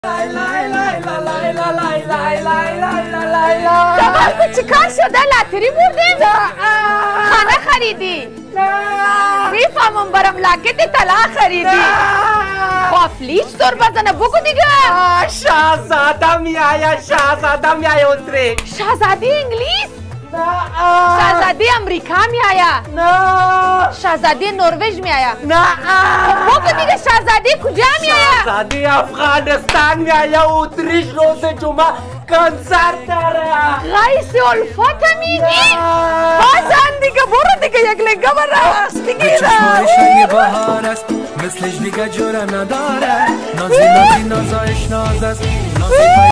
جواب چیکار شده؟ لاتری بردیم؟ خانه خریدی؟ میفهمم برام لاکت طلا خریدی. خافلیش دور بزنه بگو دیگه. شاهزاده میایه اتریش. شاهزاده انگلیس؟ شاهزاده امریکا میایه؟ نه. شاهزاده نروژ میایه؟ نه. بگو دیگه شاهزاده کجا میایه؟ شاهزاده افغانستان میایه اتریش روز جمعه کنسرت داره. رئیس الفت میگی؟ بازن دیگه برو دیگه یک لگه برست دیگه. چشمایش بهار است مثلش دیگه جوره نداره. نازی نازایش ناز است.